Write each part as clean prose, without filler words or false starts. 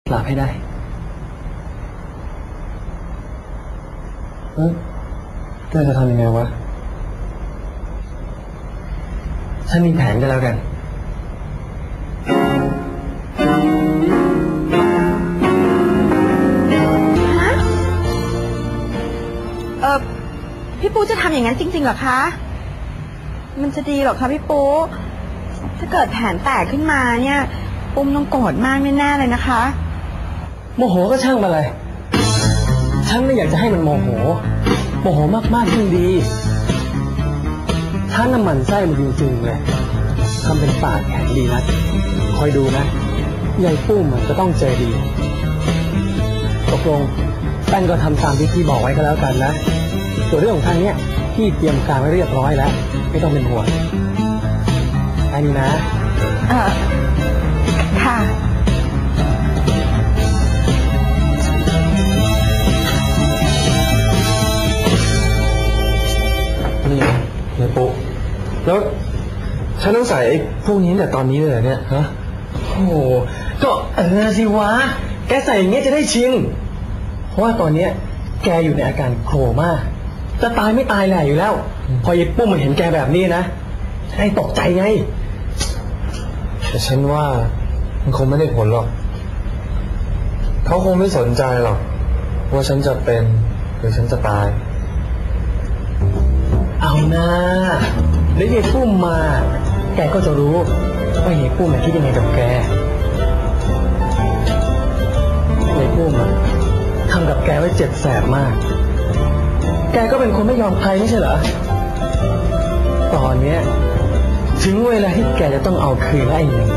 หลับให้ได้แกจะทำยังไงวะฉันมีแผนก็แล้วกันพี่ปูจะทำอย่างนั้นจริงๆเหรอคะมันจะดีหรอคะพี่ปูถ้าเกิดแผนแตกขึ้นมาเนี่ยปุ้มต้องโกรธมากแน่ๆเลยนะคะโมโหก็ช่างมาเลยฉันไม่อยากจะให้มันโมโหมากๆยิ่งดีถ้าน้ำมันไส้มันจริงๆเลยทำเป็นปากแข็งดีนะคอยดูนะยายปุ้มมันจะต้องเจอดีตกลงแป้นก็ทำตามที่พี่บอกไว้ก็แล้วกันนะส่วนเรื่องของทางเนี้ยพี่เตรียมการไว้เรียบร้อยแล้วไม่ต้องเป็นห่วงอันนี้นะค่ะนี่ยายปุ๊แล้วฉันต้องใส่พวกนี้แต่ตอนนี้เลยเนี่ยฮะโอ้ก็สิวะแกใส่อย่างเงี้ยจะได้ชินเพราะว่าตอนเนี้ยแกอยู่ในอาการโคม่าจะตายไม่ตายแหละอยู่แล้วพอยายปุ้มมาเห็นแกแบบนี้นะให้ตกใจไงแต่ฉันว่ามันคงไม่ได้ผลหรอกเขาคงไม่สนใจหรอกว่าฉันจะเป็นหรือฉันจะตายเอานะแล้วยายปุ้มมาแกก็จะรู้ว่ายายปุ้มคิดยังไงกับแกยายปุ้มทำกับแกไว้เจ็บแสบมากแกก็เป็นคนไม่ยอมใครไม่ใช่เหรอตอนเนี้ยถึงเวลาที่แกจะต้องเอาคืนแล้วไอ้หนึ่ง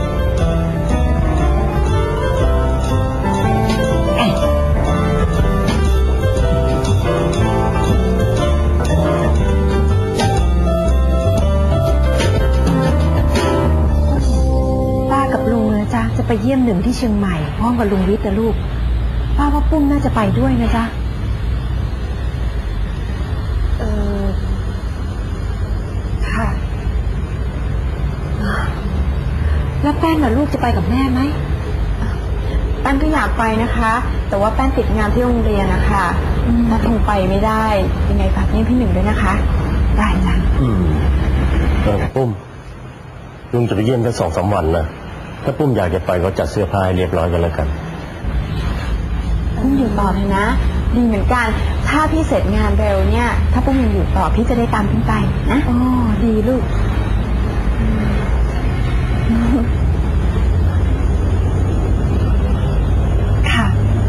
ป้ากับลุงนะจ๊ะจะไปเยี่ยมหนึ่งที่เชียงใหม่พร้อมกับลุงวิทย์นะลูกป้าว่าปุ้มน่าจะไปด้วยนะจ๊ะค่ะแล้วแป้นน่ะลูกจะไปกับแม่ไหมแป้นก็อยากไปนะคะแต่ว่าแป้นติดงานที่โรงเรียนนะคะถ้าคงไปไม่ได้ยังไงฝากเยี่ยมพี่หนึ่งด้วยนะคะได้จ้ะปุ้มลุงจะไปเยี่ยมแค่2-3 วันนะถ้าปุ้มอยากจะไปก็จัดเสื้อผ้าให้เรียบร้อยกันแล้วกันปุ้มอยู่ต่อเลยนะดีเหมือนกันถ้าพี่เสร็จงานเร็วเนี่ยถ้าปุ้มยังอยู่ต่อพี่จะได้ตามขึ้นไปนะอ๋อดีลูกค่ะ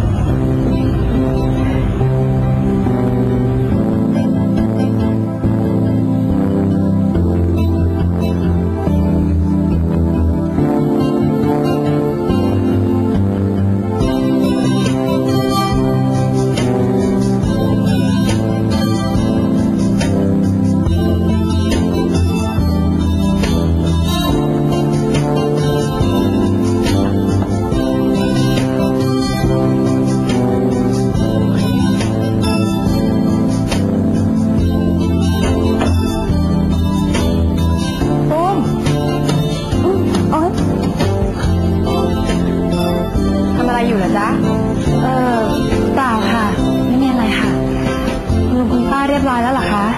เปล่าค่ะไม่มีอะไรค่ะลุงคุณป้าเรียบร้อยแล้วเหรอคะ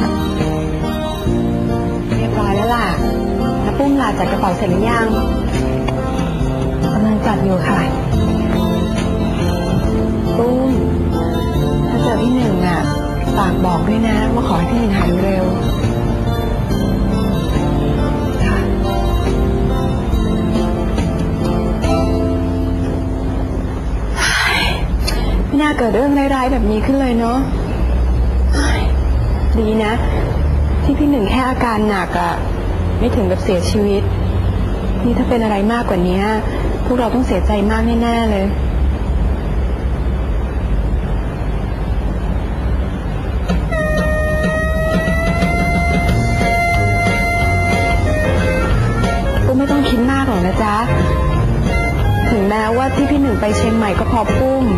เรียบร้อยแล้วล่ะแล้วปุ้มล่ะจัดกระเป๋าเสร็จหรือยังกำลังจัดอยู่ค่ะปุ้มถ้าเจอพี่หนึ่งฝากบอกด้วยนะว่าขอให้พี่หนึ่งหายเร็วไม่น่าเกิดเรื่องร้ายๆแบบนี้ขึ้นเลยเนาะดีนะที่พี่หนึ่งแค่อาการหนักไม่ถึงกับเสียชีวิตนี่ถ้าเป็นอะไรมากกว่านี้พวกเราต้องเสียใจมากแน่ๆเลยปุ้มไม่ต้องคิดมากหรอกนะจ๊ะถึงแม้ว่าที่พี่หนึ่งไปเชียงใหม่ก็เพราะปุ้ม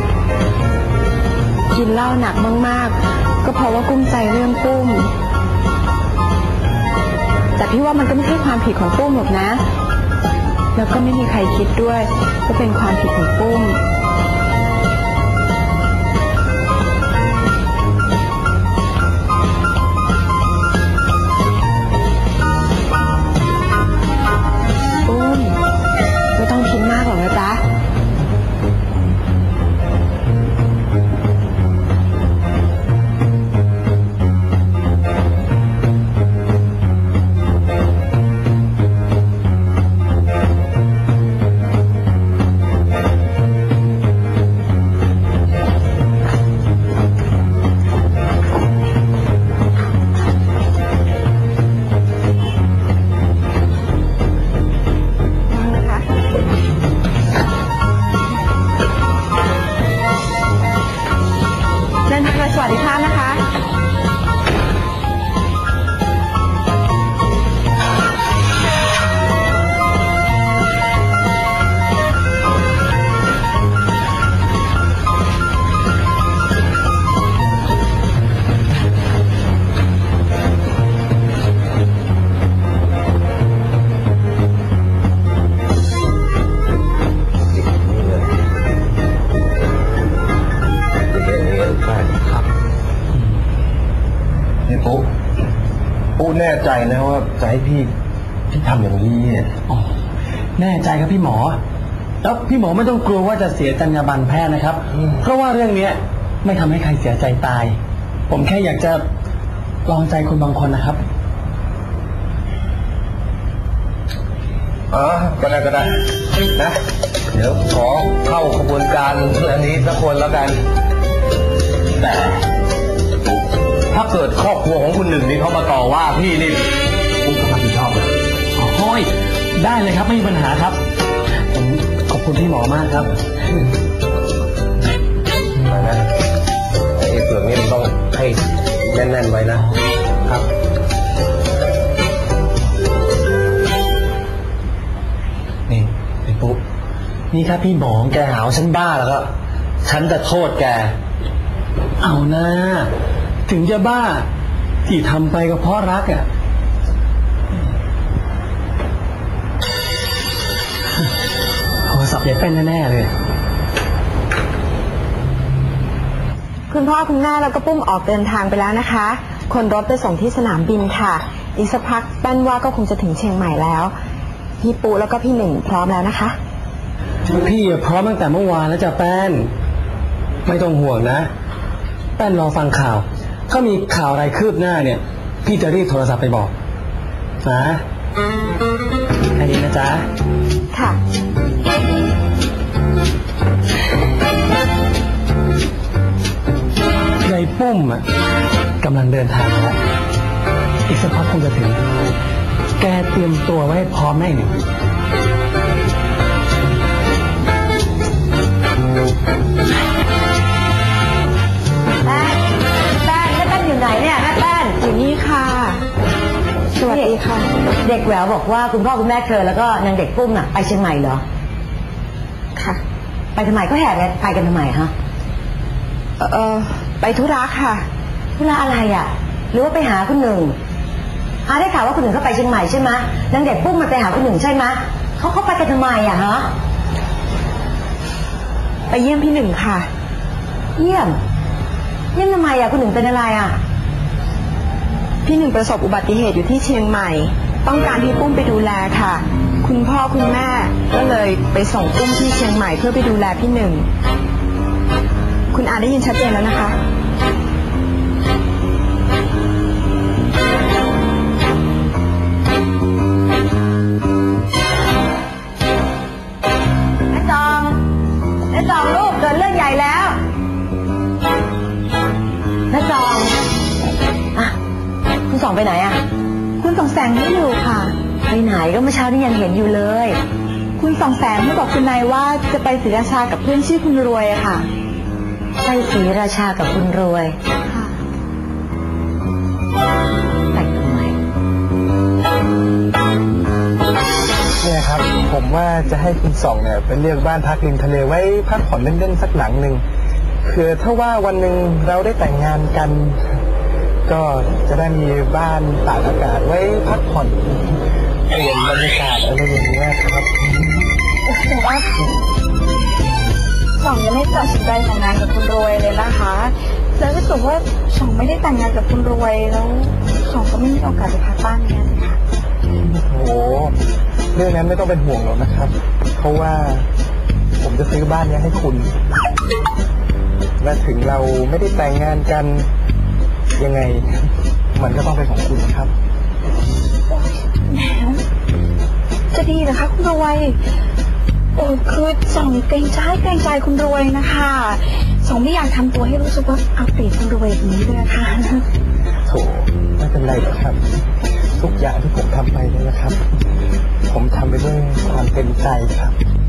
กินเหล้าหนักมากๆก็เพราะว่ากุ้มใจเรื่องปุ้มแต่พี่ว่ามันก็ไม่ใช่ความผิดของปุ้มหรอกนะแล้วก็ไม่มีใครคิดด้วยว่าเป็นความผิดของปุ้มไม่ต้องคิดมากหรอกนะจ๊ะสวัสดีค่ะนะคะปุ๊แน่ใจนะว่าจะให้พี่ทำอย่างนี้เนี่ยแน่ใจครับพี่หมอแล้วพี่หมอไม่ต้องกลัวว่าจะเสียจรรยาบรรณแพทย์นะครับเพราะว่าเรื่องนี้ไม่ทำให้ใครเสียใจตายผมแค่อยากจะลองใจคนบางคนนะครับก็ได้นะเดี๋ยวขอเข้าขบวนการเรื่องนี้สักคนแล้วกันแต่ถ้าเกิดครอบครัวของคุณหนึ่งนี่เขามาต่อว่าพี่นี่ผมจะรับผิดชอบเลยโอ้ยได้เลยครับไม่มีปัญหาครับผมขอบคุณพี่หมอมากครับนะไอ้เปลือกนี้ต้องให้แน่นๆไว้นะครับนี่ไอ้ปุ๊นี่ถ้าพี่หมอแกหาว่าฉันบ้าแล้วก็ฉันจะโทษแกเอานะถึงจะบ้าที่ทำไปก็เพราะรักอ่ะโทรศัพท์ยายเป็นแน่ๆเลยคุณพ่อคุณแม่แล้วก็ปุ้มออกเดินทางไปแล้วนะคะคนรถไปส่งที่สนามบินค่ะอีกสักพักแป้นว่าก็คงจะถึงเชียงใหม่แล้วพี่ปูแล้วก็พี่หนึ่งพร้อมแล้วนะคะพี่พร้อมตั้งแต่เมื่อวานแล้วจ้ะแป้นไม่ต้องห่วงนะแป้นรอฟังข่าวถ้ามีข่าวอะไรคืบหน้าเนี่ยพี่จะรีบโทรศัพท์ไปบอกนะแค่นี้นะจ๊ะค่ะยายปุ้มกำลังเดินทางแล้วอีกสักพักคงจะถึงแกเตรียมตัวไว้พร้อมแน่หนึ่งอยู่ไหนเนี่ยแม่แป้นอยู่นี่ค่ะสวัสดีค่ะเด็กแหววบอกว่าคุณพ่อคุณแม่เธอแล้วก็นางเด็กปุ้มน่ะไปเชียงใหม่เหรอค่ะไปทำไมก็แห่กันไปกันทำไมฮะไปธุระค่ะธุระอะไรอ่ะหรือว่าไปหาคุณหนึ่งได้ข่าวว่าคุณหนึ่งเขาไปเชียงใหม่ใช่ไหมนางเด็กปุ้มมันไปหาคุณหนึ่งใช่ไหมเขาไปกันทำไมอ่ะฮะไปเยี่ยมพี่หนึ่งค่ะเยี่ยมทำไมอ่ะคุณหนึ่งเป็นอะไรอ่ะพี่หนึ่งประสบอุบัติเหตุอยู่ที่เชียงใหม่ต้องการให้ปุ้มไปดูแลค่ะคุณพ่อคุณแม่ก็เลยไปส่งปุ้มที่เชียงใหม่เพื่อไปดูแลพี่หนึ่งคุณอาได้ยินชัดเจนแล้วนะคะน้าจองลูกเกิดเรื่องใหญ่แล้วน้าจองคุณสองไปไหนอ่ะคุณสองแสงไม่อยู่ค่ะไปไหนก็เมื่อเช้านี้ยังเห็นอยู่เลยคุณสองแสงไม่บอกคุณนายว่าจะไปศรีราชากับเพื่อนชื่อคุณรวยอะค่ะไปศรีราชากับคุณรวยค่ะไปทำไมเนี่ยครับผมว่าจะให้คุณสองเนี่ยไปเลือกบ้านพักริมทะเลไว้พักผ่อนเล่นๆสักหลังหนึ่งคือถ้าว่าวันหนึ่งเราได้แต่งงานกันก็จะได้มีบ้านตากอากาศไว้พักผ่อนเปลี่ยนบรรยากาศอะไรอย่างเงี้ยครับแต่ว่าสองยังไม่ตัดสินใจแต่งงานกับคุณรวยเลยนะคะแล้วถ้าเกิดว่าสองไม่ได้แต่งงานกับคุณรวยแล้วสองก็ไม่มีโอกาสไปพักบ้านนี้ค่ะโอ้เรื่องนั้นไม่ต้องเป็นห่วงหรอกนะครับ เพราะว่าผมจะซื้อบ้านนี้ให้คุณ และถึงเราไม่ได้แต่งงานกันยังไงมันก็ต้องเป็นของคุณนะครับแหมจะดีเหรอคะคุณรวยคือสองเกรงใจคุณรวยนะคะสองไม่อยากทำตัวให้รู้สึกว่าเอาเปรียบคุณรวยอย่างนี้เลยนะคะโถไม่เป็นไรหรอกครับ ทุกอย่างที่ผมทำไปเนี่ยนะครับ ผมทำไปด้วยความเต็มใจครับ